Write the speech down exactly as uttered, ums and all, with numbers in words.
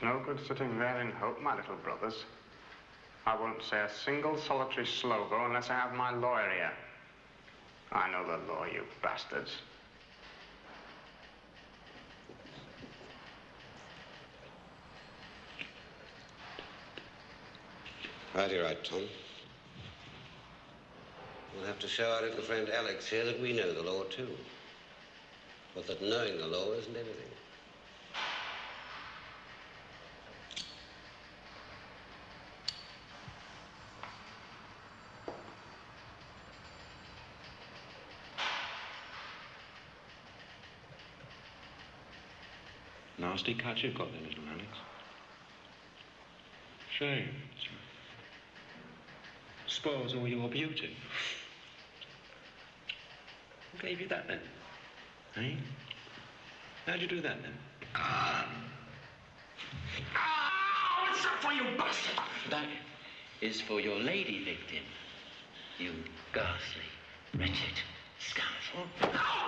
no good sitting there in hope, my little brothers. I won't say a single solitary slogo unless I have my lawyer here. I know the law, you bastards. Righty right, Tom. We'll have to show our little friend Alex here that we know the law, too. But that knowing the law isn't everything. Nasty cut you've got there, little Alex. Shame. Spoils all your beauty. Who gave you that then? Eh? How'd you do that then? Ah! Ah! What's that for, you bastard? That is for your lady victim. You ghastly, wretched scoundrel.